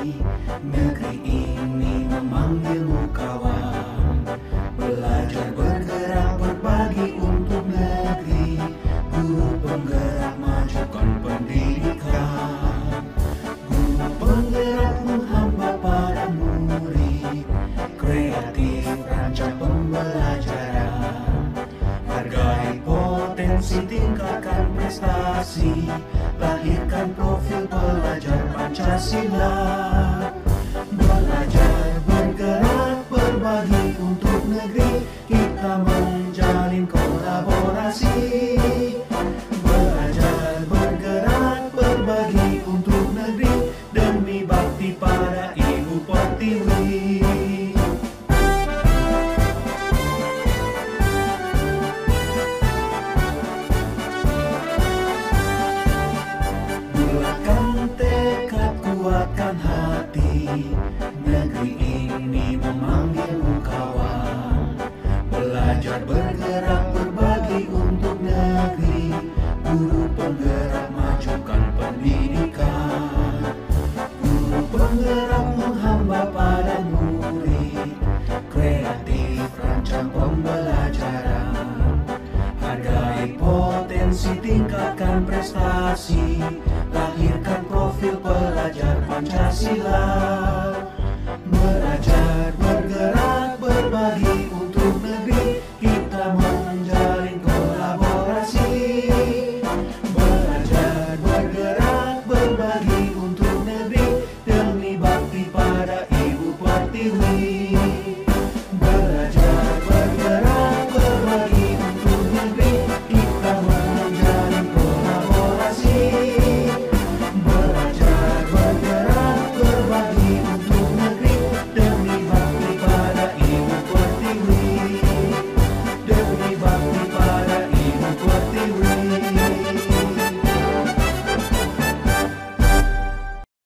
Negeri ini memanggilmu kawan. Belajar bergerak berbagi untuk negeri. Guru penggerak majukan pendidikan. Guru penggerak menghamba pada murid. Kreatif rancang pembelajaran. Hargai potensi, tingkatkan prestasi. Lahirkan profil pelajar Pancasila. Belajar bergerak berbagi untuk negeri. Kita menjalin kolaborasi. Belajar bergerak berbagi untuk negeri. Demi bakti pada Ibu Pertiwi. Bulatkan tekad, kuatkan hati. Negeri ini memanggilmu kawan. Belajar bergerak berbagi untuk negeri. Guru penggerak majukan pendidikan. Guru penggerak menghamba pada murid. Kreatif rancang pembelajaran. Hargai potensi, tingkatkan prestasi. Lahirkan profil pelajar Pancasila.